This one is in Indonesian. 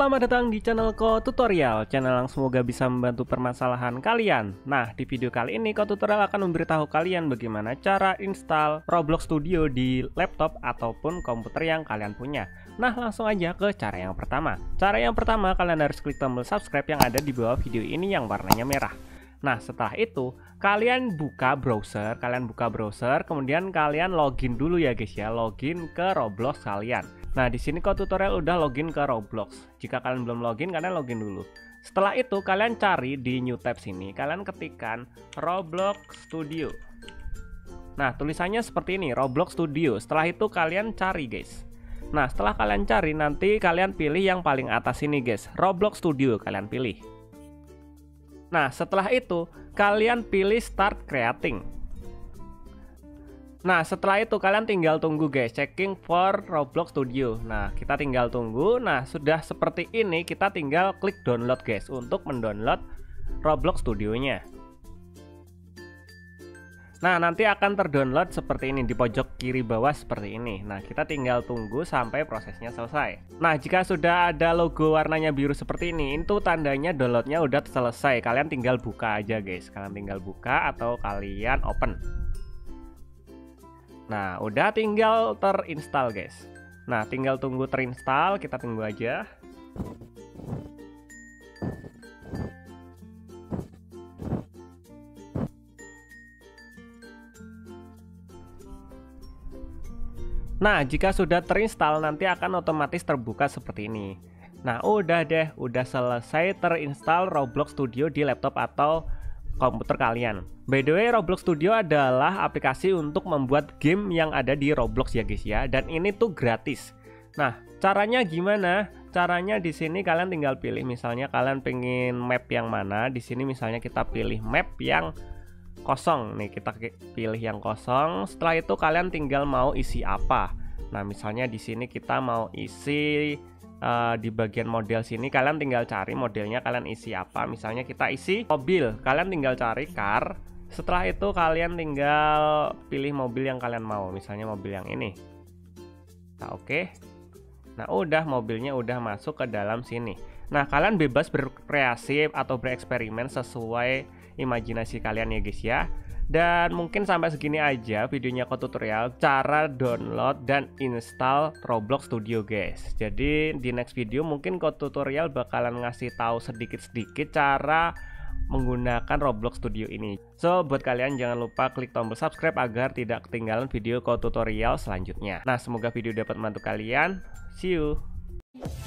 Selamat datang di channel Ko Tutorial, channel yang semoga bisa membantu permasalahan kalian. Nah, di video kali ini Ko Tutorial akan memberitahu kalian bagaimana cara install Roblox Studio di laptop ataupun komputer yang kalian punya. Nah, langsung aja ke cara yang pertama. Cara yang pertama, kalian harus klik tombol subscribe yang ada di bawah video ini yang warnanya merah. Nah, setelah itu kalian buka browser, kemudian kalian login dulu ya guys ya, login ke Roblox kalian. Nah, di sini Ko Tutorial udah login ke Roblox. Jika kalian belum login, kalian login dulu. Setelah itu kalian cari di new tab sini, kalian ketikkan Roblox Studio. Nah, tulisannya seperti ini, Roblox Studio. Setelah itu kalian cari guys. Nah, setelah kalian cari, nanti kalian pilih yang paling atas ini guys, Roblox Studio kalian pilih. Nah, setelah itu kalian pilih Start Creating. Nah, setelah itu kalian tinggal tunggu guys, checking for Roblox Studio. Nah, kita tinggal tunggu. Nah, sudah seperti ini, kita tinggal klik download guys untuk mendownload Roblox Studionya. Nah, nanti akan terdownload seperti ini di pojok kiri bawah seperti ini. Nah, kita tinggal tunggu sampai prosesnya selesai. Nah, jika sudah ada logo warnanya biru seperti ini, itu tandanya downloadnya udah selesai. Kalian tinggal buka aja guys. Kalian tinggal buka atau kalian open. Nah, udah tinggal terinstall guys. Nah, tinggal tunggu terinstall, kita tunggu aja. Nah, jika sudah terinstall nanti akan otomatis terbuka seperti ini. Nah, udah deh, udah selesai terinstall Roblox Studio di laptop atau komputer kalian. By the way, Roblox Studio adalah aplikasi untuk membuat game yang ada di Roblox ya guys ya, dan ini tuh gratis. Nah, caranya gimana? Caranya di sini kalian tinggal pilih, misalnya kalian pengen map yang mana. Di sini misalnya kita pilih map yang kosong nih, kita pilih yang kosong. Setelah itu kalian tinggal mau isi apa. Nah, misalnya di sini kita mau isi di bagian model sini, kalian tinggal cari modelnya kalian isi apa. Misalnya kita isi mobil, kalian tinggal cari car. Setelah itu kalian tinggal pilih mobil yang kalian mau, misalnya mobil yang ini. Nah, oke. Nah, udah, mobilnya udah masuk ke dalam sini. Nah, kalian bebas berkreasi atau bereksperimen sesuai imajinasi kalian ya guys ya. Dan mungkin sampai segini aja videonya Ko Tutorial cara download dan install Roblox Studio guys. Jadi di next video mungkin Ko Tutorial bakalan ngasih tahu sedikit-sedikit cara menggunakan Roblox Studio ini. So, buat kalian jangan lupa klik tombol subscribe agar tidak ketinggalan video Ko Tutorial selanjutnya. Nah, semoga video dapat membantu kalian. See you.